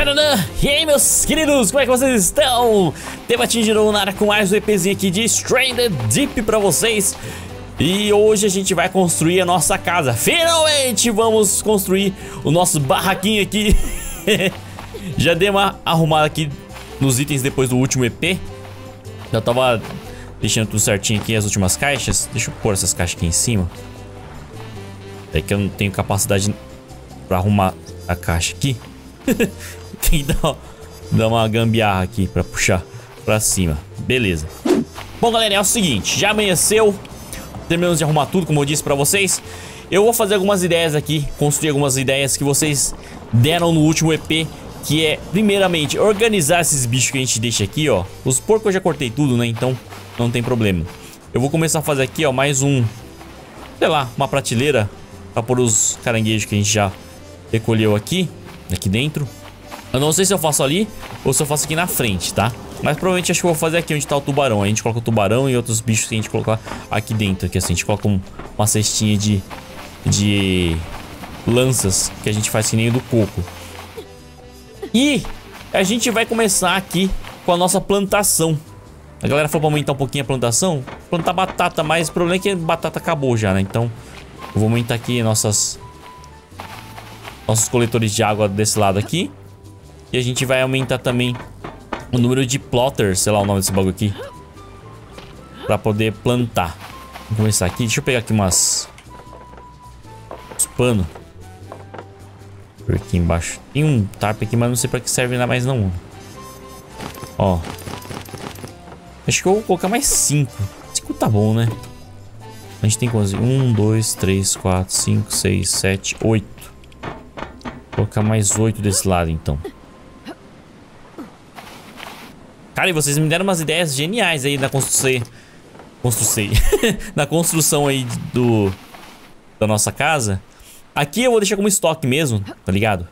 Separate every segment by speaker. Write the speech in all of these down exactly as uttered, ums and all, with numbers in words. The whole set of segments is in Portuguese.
Speaker 1: Tcharam! E aí, meus queridos, como é que vocês estão? Debatinho de novo na área com mais um EPzinho aqui de Stranded Deep pra vocês. E hoje a gente vai construir a nossa casa. Finalmente vamos construir o nosso barraquinho aqui. Já dei uma arrumada aqui nos itens depois do último E P. Já tava deixando tudo certinho aqui as últimas caixas. Deixa eu pôr essas caixas aqui em cima. É que eu não tenho capacidade pra arrumar a caixa aqui. Tem que dar, dar uma gambiarra aqui pra puxar pra cima. Beleza. Bom, galera, é o seguinte. Já amanheceu. Terminamos de arrumar tudo, como eu disse pra vocês. Eu vou fazer algumas ideias aqui. Construir algumas ideias que vocês deram no último E P. Que é, primeiramente, organizar esses bichos que a gente deixa aqui, ó. Os porcos eu já cortei tudo, né? Então, não tem problema. Eu vou começar a fazer aqui, ó, mais um... sei lá, uma prateleira pra pôr os caranguejos que a gente já recolheu aqui. Aqui dentro. Eu não sei se eu faço ali ou se eu faço aqui na frente, tá? Mas provavelmente acho que eu vou fazer aqui onde tá o tubarão. A gente coloca o tubarão e outros bichos que a gente colocar aqui dentro. Aqui assim, a gente coloca um, uma cestinha de, de lanças que a gente faz que nem o do coco. E a gente vai começar aqui com a nossa plantação. A galera falou pra aumentar um pouquinho a plantação. Plantar batata, mas o problema é que a batata acabou já, né? Então eu vou aumentar aqui nossas... nossos coletores de água desse lado aqui. E a gente vai aumentar também o número de plotters, sei lá o nome desse bagulho aqui, pra poder plantar. Vamos começar aqui. Deixa eu pegar aqui umas... uns panos. Por aqui embaixo. Tem um tarp aqui, mas não sei pra que serve ainda mais não. Ó. Acho que eu vou colocar mais cinco. Cinco tá bom, né? A gente tem quantos? Um, dois, três, quatro, cinco, seis, sete, oito. Vou colocar mais oito desse lado, então. Cara, e vocês me deram umas ideias geniais aí na construção. Construção. Na construção aí do... da nossa casa. Aqui eu vou deixar como estoque mesmo, tá ligado?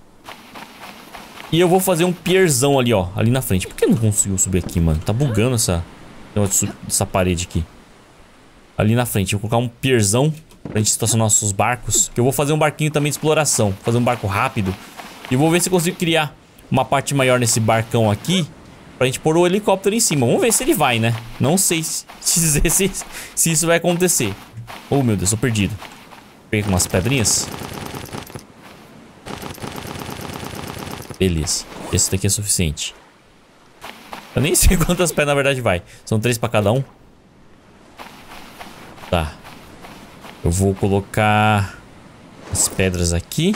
Speaker 1: E eu vou fazer um pierzão ali, ó. Ali na frente. Por que não conseguiu subir aqui, mano? Tá bugando essa... essa parede aqui. Ali na frente. Eu vou colocar um pierzão pra gente estacionar nossos barcos. Que eu vou fazer um barquinho também de exploração. Fazer um barco rápido. E vou ver se eu consigo criar uma parte maior nesse barcão aqui. Pra gente pôr o helicóptero em cima. Vamos ver se ele vai, né? Não sei se, dizer se, se isso vai acontecer. Oh, meu Deus, tô perdido. Peguei umas pedrinhas. Beleza. Esse daqui é suficiente. Eu nem sei quantas pedras na verdade vai. São três pra cada um. Tá. Eu vou colocar as pedras aqui.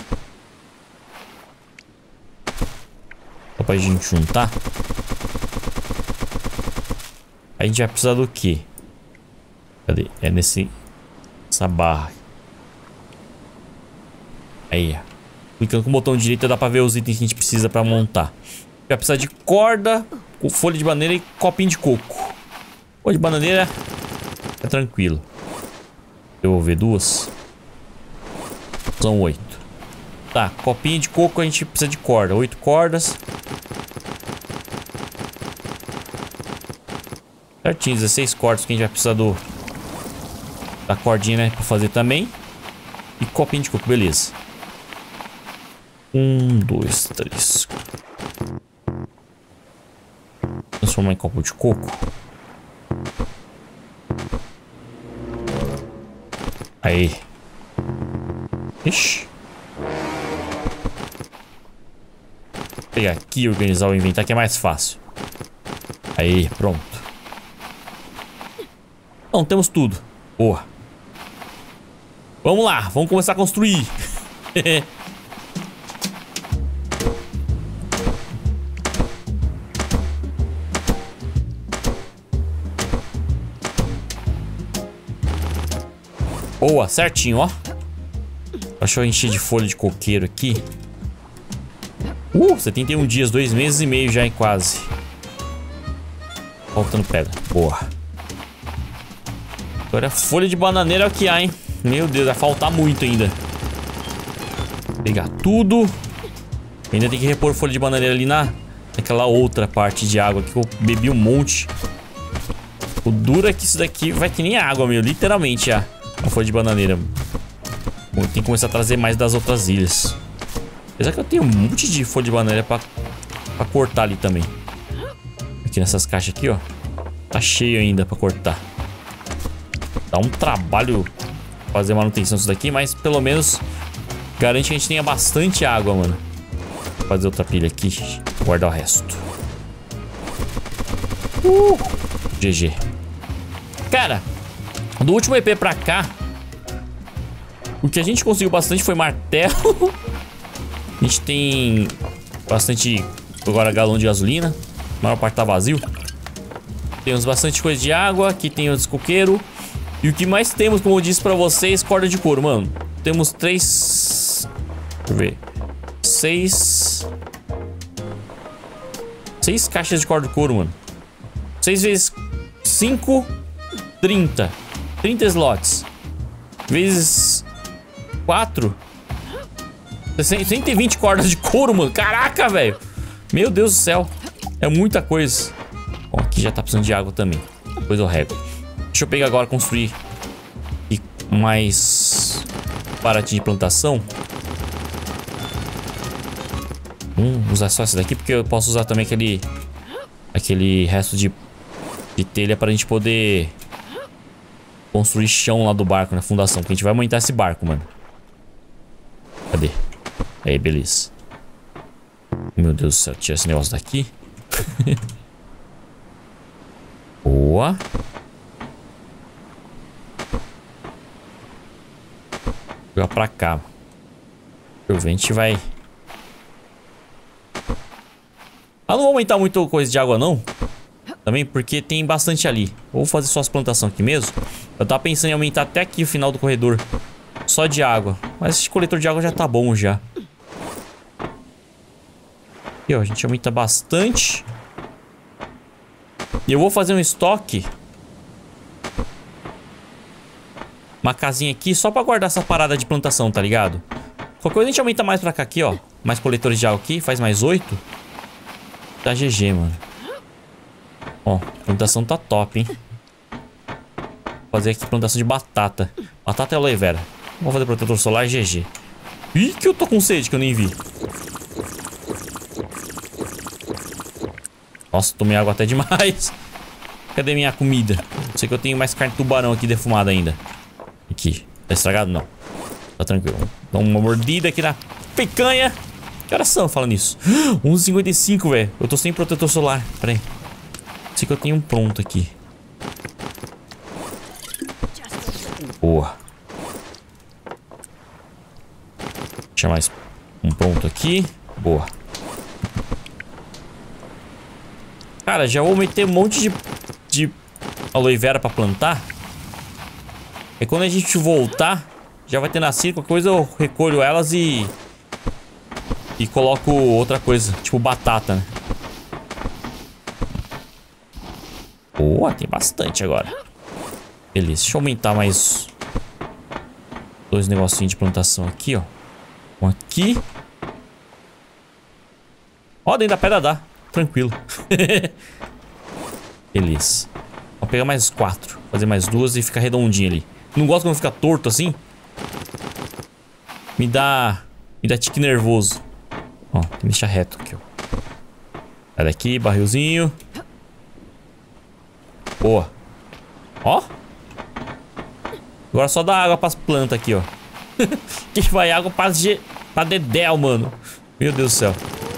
Speaker 1: Só pra gente juntar. A gente vai precisar do quê? Cadê? É nesse... essa barra. Aí, ó. Clicando com o botão direito dá pra ver os itens que a gente precisa pra montar. Vai precisar de corda, folha de bananeira e copinho de coco. Folha de bananeira é tranquilo. Devolver duas. São oito. Tá, copinho de coco a gente precisa de corda. Oito cordas. Certinho, dezesseis cordas que a gente vai precisar do... da cordinha, né? Pra fazer também. E copinho de coco, beleza. Um, dois, três. Transformar em copo de coco. Aí. Ixi. Vou pegar aqui e organizar o inventário que é mais fácil. Aí, pronto. Então, temos tudo. Boa. Vamos lá, vamos começar a construir. Boa, certinho, ó. Deixa eu encher de folha de coqueiro aqui. Uh, setenta e um dias, dois meses e meio já, hein, quase. Faltando pedra, boa. Agora folha de bananeira é o que há, hein. Meu Deus, vai faltar muito ainda. Vou pegar tudo. Ainda tem que repor folha de bananeira ali na... naquela outra parte de água que eu bebi um monte. O duro é que isso daqui vai que nem água, meu. Literalmente, a, a folha de bananeira. Tem que começar a trazer mais das outras ilhas. Apesar que eu tenho um monte de folha de bananeira pra, pra cortar ali também. Aqui nessas caixas aqui, ó. Tá cheio ainda pra cortar. Dá um trabalho fazer manutenção disso daqui, mas pelo menos garante que a gente tenha bastante água, mano. Vou fazer outra pilha aqui. Guardar o resto. Uh, G G. Cara, do último E P pra cá, o que a gente conseguiu bastante foi martelo. A gente tem bastante agora galão de gasolina. A maior parte tá vazio. Temos bastante coisa de água. Aqui tem o descoqueiro. E o que mais temos, como eu disse pra vocês, corda de couro, mano. Temos três... Deixa eu ver. Seis... Seis caixas de corda de couro, mano. Seis vezes cinco... trinta. trinta slots. Vezes... quatro... cento e vinte cordas de couro, mano. Caraca, velho. Meu Deus do céu. É muita coisa. Bom, aqui já tá precisando de água também. Depois eu rego. Deixa eu pegar agora, construir e mais baratinho de plantação. Hum, usar só essa daqui, porque eu posso usar também aquele aquele resto de, de telha pra gente poder construir chão lá do barco, na fundação. Que a gente vai aumentar esse barco, mano. Cadê? Aí, beleza. Meu Deus do céu, tira esse negócio daqui. Boa. Jogar pra cá. Deixa eu ver, a gente vai... Ah, não vou aumentar muito coisa de água não. Também porque tem bastante ali. Vou fazer só as plantações aqui mesmo. Eu tava pensando em aumentar até aqui o final do corredor. Só de água. Mas esse coletor de água já tá bom já. Aqui, ó, a gente aumenta bastante. E eu vou fazer um estoque. Uma casinha aqui só pra guardar essa parada de plantação, tá ligado? Qualquer coisa a gente aumenta mais pra cá aqui, ó. Mais coletores de água aqui, faz mais oito. Tá G G, mano. Ó, a plantação tá top, hein. Vou fazer aqui plantação de batata. Batata e aloe vera. Vou fazer protetor solar G G. Ih, que eu tô com sede que eu nem vi. Nossa, tomei água até demais. Cadê minha comida? Sei que eu tenho mais carne de tubarão aqui defumada ainda. Aqui. Tá estragado? Não. Tá tranquilo. Dá uma mordida aqui na picanha. Que horas são falando isso? onze e cinquenta e cinco, velho. Eu tô sem protetor solar. Pera aí. Sei que eu tenho um pronto aqui. Boa. Deixa mais um pronto aqui. Boa. Cara, já vou meter um monte de, de aloe vera pra plantar. E quando a gente voltar, já vai ter nascido. Qualquer coisa eu recolho elas e... E coloco outra coisa, tipo batata, né? Boa, tem bastante agora. Beleza, deixa eu aumentar mais dois negocinhos de plantação aqui, ó. Um aqui. Ó, dentro da pedra dá. Tranquilo. Beleza. Vou pegar mais quatro. Fazer mais duas e ficar redondinho ali. Não gosto quando fica torto assim. Me dá... Me dá tique nervoso. Ó, tem que deixar reto aqui, ó. Sai daqui, barrilzinho. Boa. Ó. Agora só dá água pras plantas aqui, ó. Que vai água pra, G... pra dedéu, mano. Meu Deus do céu.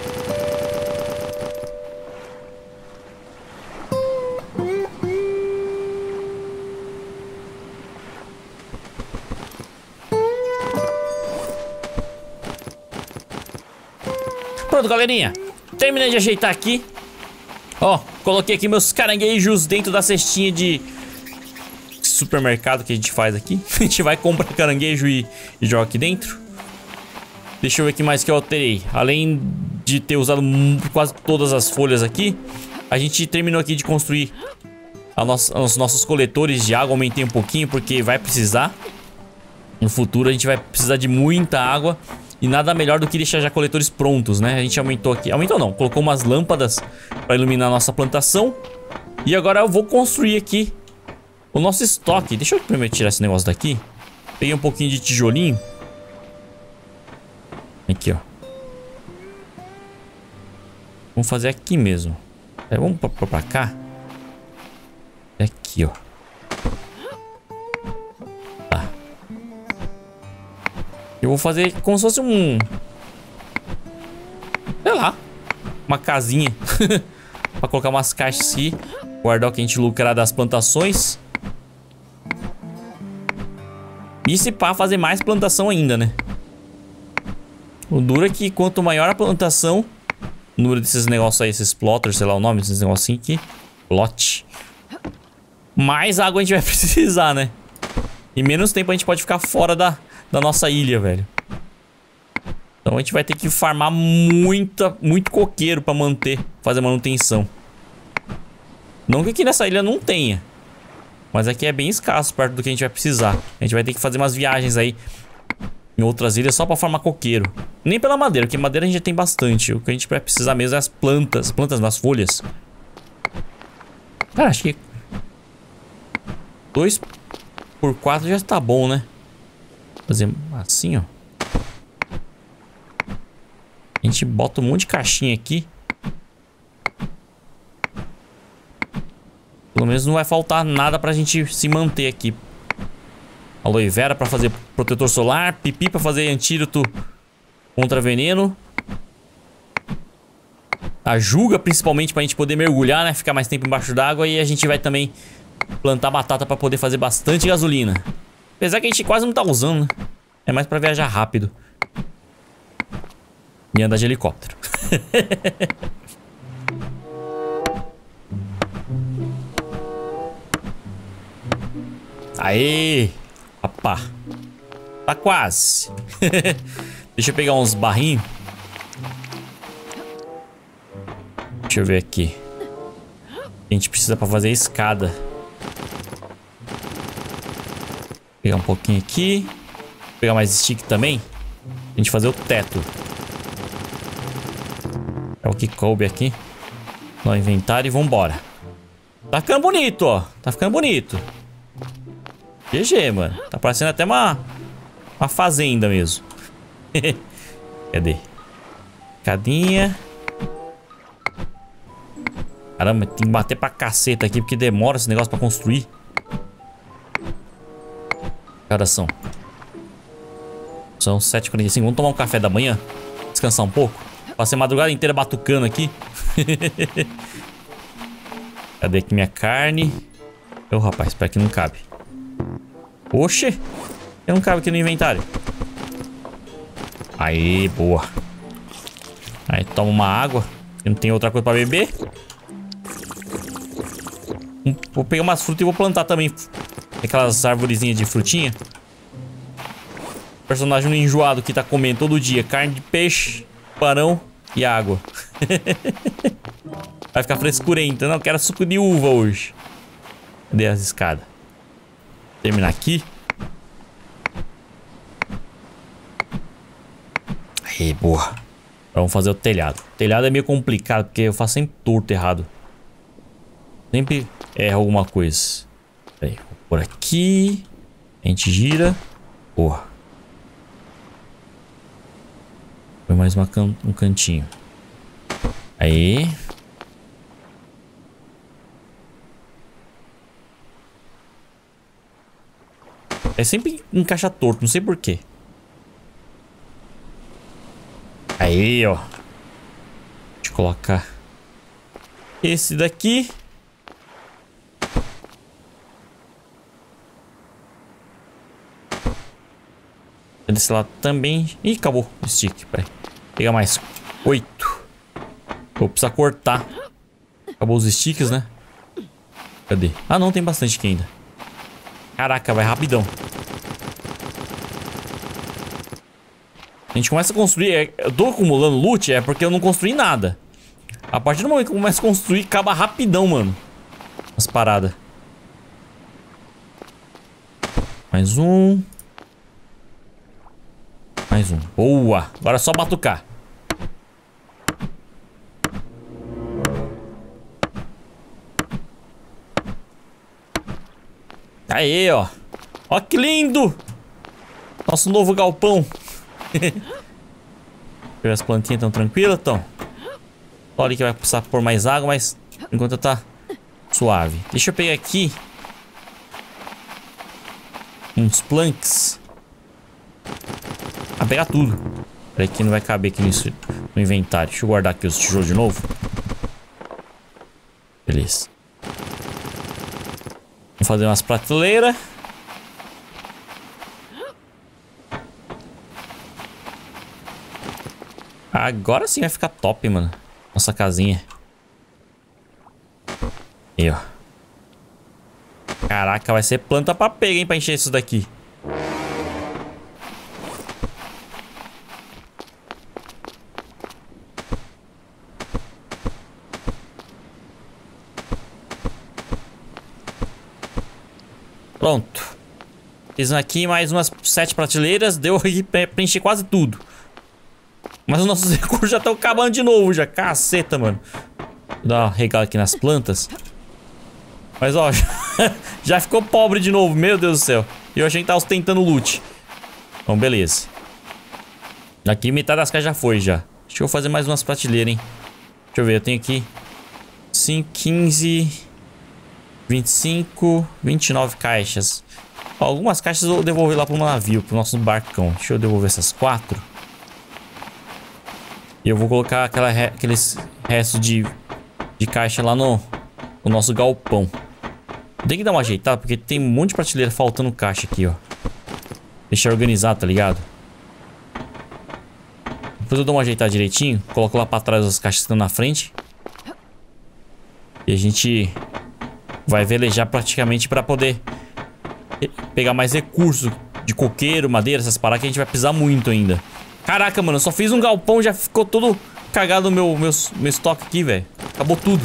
Speaker 1: Pronto, galerinha. Terminei de ajeitar aqui. Ó, coloquei aqui meus caranguejos dentro da cestinha de supermercado que a gente faz aqui. A gente vai comprar caranguejo e, e joga aqui dentro. Deixa eu ver o que mais que eu alterei. Além de ter usado quase todas as folhas aqui, a gente terminou aqui de construir a nossa, os nossos coletores de água. Aumentei um pouquinho porque vai precisar. No futuro a gente vai precisar de muita água. E nada melhor do que deixar já coletores prontos, né? A gente aumentou aqui. Aumentou não, colocou umas lâmpadas para iluminar a nossa plantação. E agora eu vou construir aqui o nosso estoque. Deixa eu primeiro tirar esse negócio daqui. Peguei um pouquinho de tijolinho. Aqui, ó. Vamos fazer aqui mesmo. Aí, vamos pôr pra cá. É aqui, ó. Tá. Eu vou fazer como se fosse um... sei lá. Uma casinha. Pra colocar umas caixas aqui. Guardar o que a gente lucrar das plantações. E se pá, fazer mais plantação ainda, né? O duro é que quanto maior a plantação, o número desses negócios aí, esses plotters, sei lá o nome desses negocinhos aqui. Plot. Mais água a gente vai precisar, né? E menos tempo a gente pode ficar fora da, da nossa ilha, velho. Então a gente vai ter que farmar muita, muito coqueiro pra manter, fazer manutenção. Não que aqui nessa ilha não tenha. Mas aqui é bem escasso perto do que a gente vai precisar. A gente vai ter que fazer umas viagens aí em outras ilhas só pra farmar coqueiro. Nem pela madeira, porque madeira a gente já tem bastante. O que a gente vai precisar mesmo é as plantas. Plantas nas folhas. Cara, acho que dois por quatro já tá bom, né? Fazer assim, ó. A gente bota um monte de caixinha aqui. Pelo menos não vai faltar nada pra gente se manter aqui. Aloe vera pra fazer protetor solar. Pipi pra fazer antídoto contra veneno. A juga principalmente pra gente poder mergulhar, né? Ficar mais tempo embaixo d'água. E a gente vai também plantar batata pra poder fazer bastante gasolina. Apesar que a gente quase não tá usando, né? É mais pra viajar rápido. E andar de helicóptero. Aê! Papá. Tá quase. Deixa eu pegar uns barrinhos. Deixa eu ver aqui. A gente precisa pra fazer a escada. Pegar um pouquinho aqui. Pegar mais stick também. A gente fazer o teto. É o que coube aqui. No inventário e vambora. Tá ficando bonito, ó. Tá ficando bonito. G G, mano. Tá parecendo até uma Uma fazenda mesmo. Cadê? Cadinha. Caramba, tem que bater pra caceta aqui, porque demora esse negócio pra construir. Que horas são? São sete e quarenta e cinco. Vamos tomar um café da manhã? Descansar um pouco? Passei a madrugada inteira batucando aqui. Cadê aqui minha carne? Ô, rapaz, espera que não cabe. Oxe! Não cabe aqui no inventário. Aí, boa. Aí, toma uma água. Não tem outra coisa pra beber. Vou pegar umas frutas e vou plantar também. Aquelas arvorezinhas de frutinha. O personagem no enjoado que tá comendo todo dia carne de peixe, parão e água. Vai ficar frescurenta. Não, quero suco de uva hoje. Cadê as escadas? Terminar aqui. Aí, boa. Agora vamos fazer o telhado. O telhado é meio complicado, porque eu faço sempre torto errado. Sempre erro alguma coisa. Aí, vou por aqui. A gente gira. Boa. Foi mais uma can um cantinho. Aí. É sempre encaixa torto, não sei porquê. Aí, ó. Deixa eu colocar esse daqui. Desse lado também. Ih, acabou o stick. Peraí. Pegar mais oito. Vou precisar cortar. Acabou os sticks, né? Cadê? Ah, não, tem bastante aqui ainda. Caraca, vai rapidão. A gente começa a construir. Eu tô acumulando loot, é porque eu não construí nada. A partir do momento que eu começo a construir, acaba rapidão, mano. As paradas. Mais um. Mais um. Boa. Agora é só batucar. Aê, ó. Ó que lindo. Nosso novo galpão. As plantinhas tão tranquilas, tão. Só ali que vai precisar pôr mais água, mas enquanto tá suave. Deixa eu pegar aqui uns planks. Ah, pegar tudo. Peraí que não vai caber aqui nisso, no inventário. Deixa eu guardar aqui os tijolos de novo. Beleza. Vamos fazer umas prateleiras. Agora sim vai ficar top, mano. Nossa casinha. Aí, ó. Caraca, vai ser planta pra pegar, hein, pra encher isso daqui. Pronto. Fiz aqui mais umas sete prateleiras. Deu aqui pra encher quase tudo. Mas os nossos recursos já estão acabando de novo já. Caceta, mano. Vou dar uma regada aqui nas plantas. Mas, ó, já, já ficou pobre de novo. Meu Deus do céu. E eu achei que tava ostentando loot. Então, beleza. Aqui metade das caixas já foi, já. Deixa eu fazer mais umas prateleiras, hein. Deixa eu ver, eu tenho aqui cinco, quinze, vinte e cinco, vinte e nove caixas. Ó, algumas caixas eu vou devolver lá pro navio, pro nosso barcão. Deixa eu devolver essas quatro. E eu vou colocar aquela re, aqueles restos de, de caixa lá no, no nosso galpão. Tem que dar uma ajeitada, porque tem um monte de prateleira faltando caixa aqui, ó. Deixar organizado, tá ligado? Depois eu dou uma ajeitada direitinho. Coloco lá pra trás as caixas que estão na frente. E a gente vai velejar praticamente pra poder pegar mais recursos de coqueiro, madeira, essas paradas que a gente vai precisar muito ainda. Caraca, mano, eu só fiz um galpão e já ficou todo cagado o meu, meu, meu estoque aqui, velho. Acabou tudo.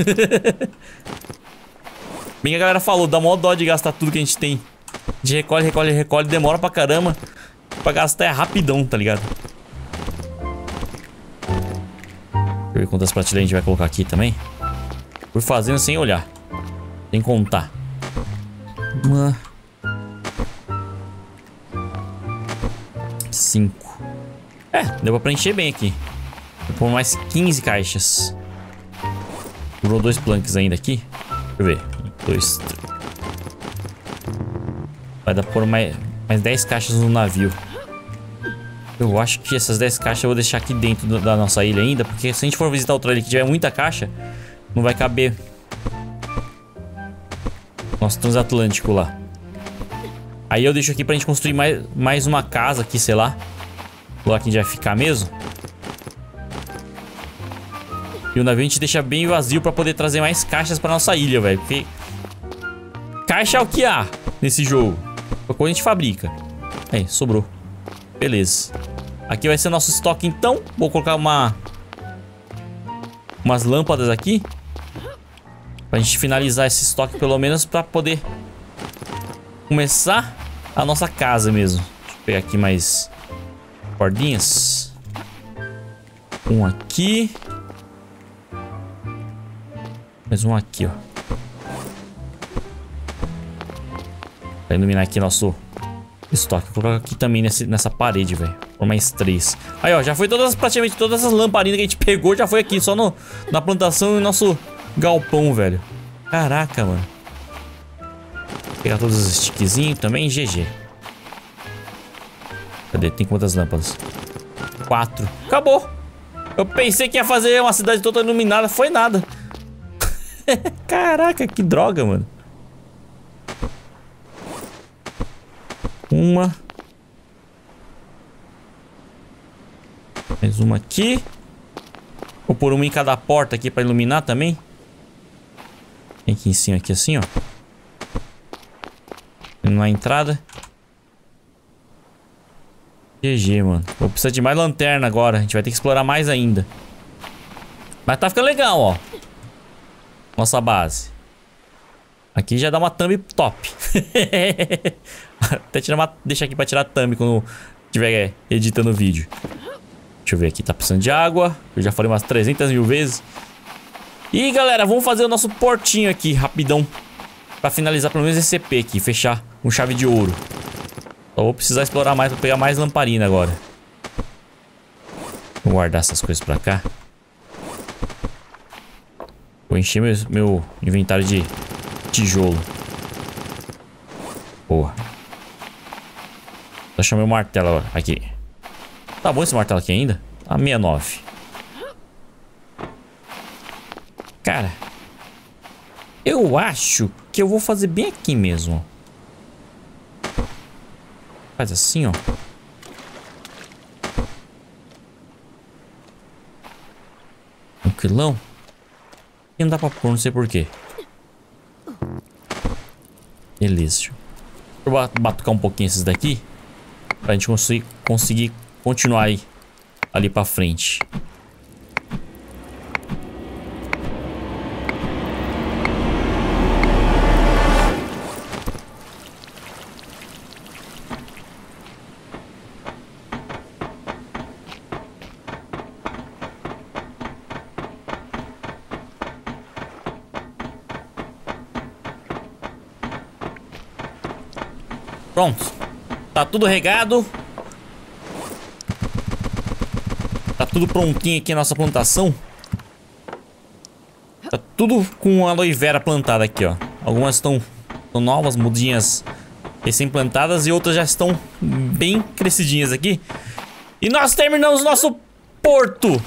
Speaker 1: Bem que a galera falou, dá mó dó de gastar tudo que a gente tem. A gente recolhe, recolhe, recolhe, demora pra caramba. Pra gastar é rapidão, tá ligado? Deixa eu ver quantas prateleiras a gente vai colocar aqui também. Fui fazendo sem olhar. Sem contar. Uma... Cinco. É, deu pra preencher bem aqui. Vou pôr mais quinze caixas. Sobrou dois planks ainda aqui. Deixa eu ver. Um, dois, três. Vai dar pra pôr mais, mais dez caixas no navio. Eu acho que essas dez caixas eu vou deixar aqui dentro do, da nossa ilha ainda. Porque se a gente for visitar outra ilha que tiver muita caixa, não vai caber nosso transatlântico lá. Aí eu deixo aqui pra gente construir mais, mais uma casa aqui, sei lá. Lá que a gente vai ficar mesmo. E o navio a gente deixa bem vazio pra poder trazer mais caixas pra nossa ilha, velho. Porque caixa é o que há nesse jogo. Quando a gente fabrica. Aí, sobrou. Beleza. Aqui vai ser nosso estoque então. Vou colocar uma... umas lâmpadas aqui. Pra gente finalizar esse estoque pelo menos pra poder começar a nossa casa mesmo. Deixa eu pegar aqui mais cordinhas. Um aqui. Mais um aqui, ó. Pra iluminar aqui nosso estoque. Vou colocar aqui também nesse, nessa parede, velho. Por mais três. Aí, ó. Já foi todas, praticamente todas as lamparinas que a gente pegou. Já foi aqui, só no, na plantação e nosso galpão, velho. Caraca, mano. Vou pegar todos os stickzinhos também. G G. Cadê? Tem quantas lâmpadas? Quatro. Acabou. Eu pensei que ia fazer uma cidade toda iluminada. Foi nada. Caraca, que droga, mano. Uma. Mais uma aqui. Vou pôr uma em cada porta aqui pra iluminar também. Tem aqui em cima, aqui assim, ó. Na entrada. G G, mano. Vou precisar de mais lanterna agora. A gente vai ter que explorar mais ainda. Mas tá ficando legal, ó. Nossa base. Aqui já dá uma thumb top. Até tirar uma... deixar aqui pra tirar a thumb quando estiver editando o vídeo. Deixa eu ver aqui. Tá precisando de água. Eu já falei umas trezentas mil vezes. E galera, vamos fazer o nosso portinho aqui rapidão. Pra finalizar pelo menos esse C P aqui. Fechar com chave de ouro. Só vou precisar explorar mais pra pegar mais lamparina agora. Vou guardar essas coisas pra cá. Vou encher meu, meu inventário de tijolo. Boa. Deixa eu chamar o martelo agora. Aqui. Tá bom esse martelo aqui ainda? Tá sessenta e nove. Cara, eu acho que eu vou fazer bem aqui mesmo. Faz assim, ó. Tranquilão. E não dá pra pôr, não sei porquê. Beleza. Deixa eu batucar um pouquinho esses daqui. Pra gente conseguir, conseguir continuar aí. Ali pra frente. Pronto. Tá tudo regado. Tá tudo prontinho aqui a nossa plantação. Tá tudo com aloe vera plantada aqui, ó. Algumas estão novas, mudinhas recém-plantadas e outras já estão bem crescidinhas aqui. E nós terminamos nosso porto.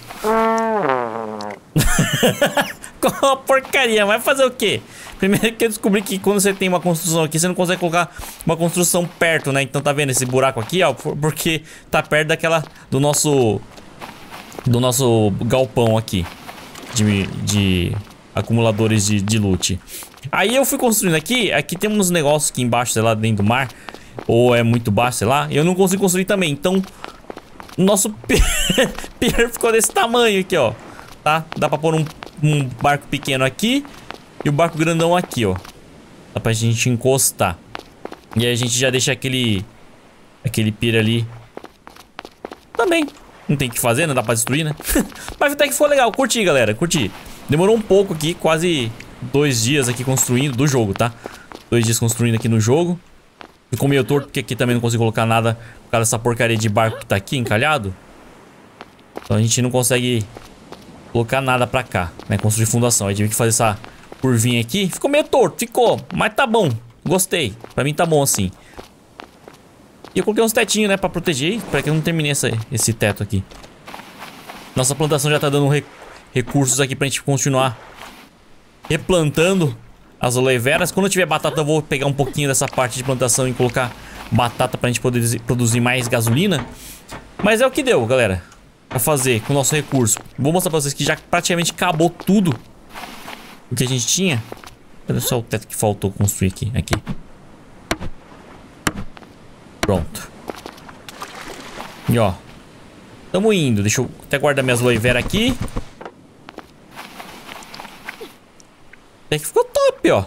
Speaker 1: Com uma porcaria, vai fazer o quê? Primeiro que eu descobri que quando você tem uma construção aqui, você não consegue colocar uma construção perto, né? Então tá vendo esse buraco aqui, ó? Porque tá perto daquela, do nosso, do nosso galpão aqui. De, de acumuladores de, de loot. Aí eu fui construindo aqui, aqui tem uns negócios aqui embaixo, sei lá, dentro do mar. Ou é muito baixo, sei lá. Eu não consigo construir também, então nosso pier ficou desse tamanho aqui, ó. Tá? Dá pra pôr um, um barco pequeno aqui e o barco grandão aqui, ó. Dá pra gente encostar. E aí a gente já deixa aquele Aquele pier ali também. Não tem o que fazer, não dá pra destruir, né? Mas até que foi legal, curti, galera, curti. Demorou um pouco aqui, quase dois dias aqui construindo do jogo, tá? Dois dias construindo aqui no jogo. Ficou meio torto porque aqui também não consigo colocar nada por causa dessa porcaria de barco que tá aqui encalhado. Então a gente não consegue colocar nada pra cá, né? Construir fundação. Aí tive que fazer essa curvinha aqui. Ficou meio torto, ficou. Mas tá bom, gostei. Pra mim tá bom assim. E eu coloquei uns tetinhos, né, pra proteger. Pra que eu não terminei essa, esse teto aqui. Nossa plantação já tá dando re recursos aqui pra gente continuar replantando as aloe veras. Quando eu tiver batata eu vou pegar um pouquinho dessa parte de plantação e colocar batata pra gente poder produzir mais gasolina. Mas é o que deu, galera, pra fazer com o nosso recurso. Vou mostrar pra vocês que já praticamente acabou tudo o que a gente tinha. Olha só o teto que faltou construir aqui, aqui. Pronto. E ó, tamo indo. Deixa eu até guardar minhas aloe vera aqui. Até que ficou top, ó.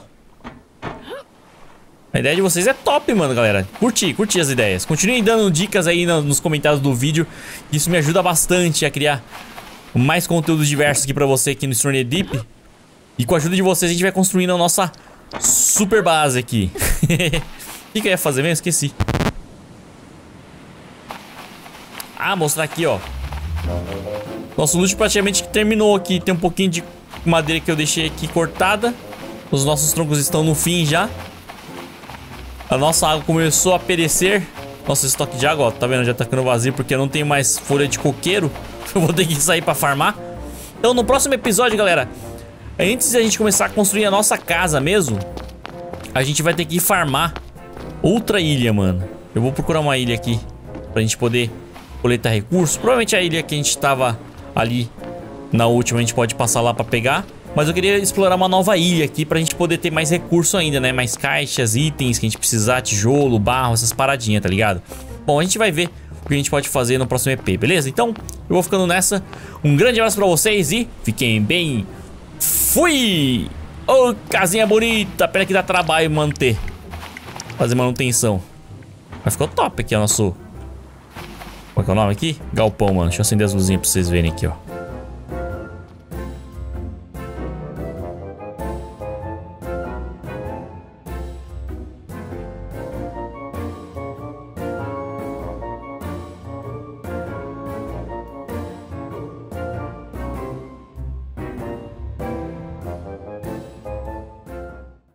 Speaker 1: A ideia de vocês é top, mano, galera. Curti, curti as ideias. Continuem dando dicas aí nos comentários do vídeo. Isso me ajuda bastante a criar mais conteúdos diversos aqui pra você aqui no Stranded Deep. E com a ajuda de vocês a gente vai construindo a nossa super base aqui. O que, que eu ia fazer mesmo? Esqueci. Ah, mostrar aqui, ó. Nosso loot praticamente terminou aqui. Tem um pouquinho de madeira que eu deixei aqui cortada. Os nossos troncos estão no fim já. A nossa água começou a perecer. Nosso estoque de água, ó, tá vendo? Já tá ficando vazio porque eu não tenho mais folha de coqueiro. Eu vou ter que sair pra farmar. Então no próximo episódio, galera, antes de a gente começar a construir a nossa casa mesmo, a gente vai ter que farmar outra ilha, mano. Eu vou procurar uma ilha aqui pra gente poder coletar recursos. Provavelmente a ilha que a gente tava ali na última a gente pode passar lá pra pegar. Mas eu queria explorar uma nova ilha aqui pra gente poder ter mais recurso ainda, né? Mais caixas, itens que a gente precisar, tijolo, barro, essas paradinhas, tá ligado? Bom, a gente vai ver o que a gente pode fazer no próximo E P, beleza? Então, eu vou ficando nessa. Um grande abraço pra vocês e fiquem bem. Fui! Ô, oh, casinha bonita. Pena que dá trabalho manter. Fazer manutenção. Mas ficou top aqui o nosso... Qual é o nome aqui? Galpão, mano. Deixa eu acender as luzinhas pra vocês verem aqui, ó.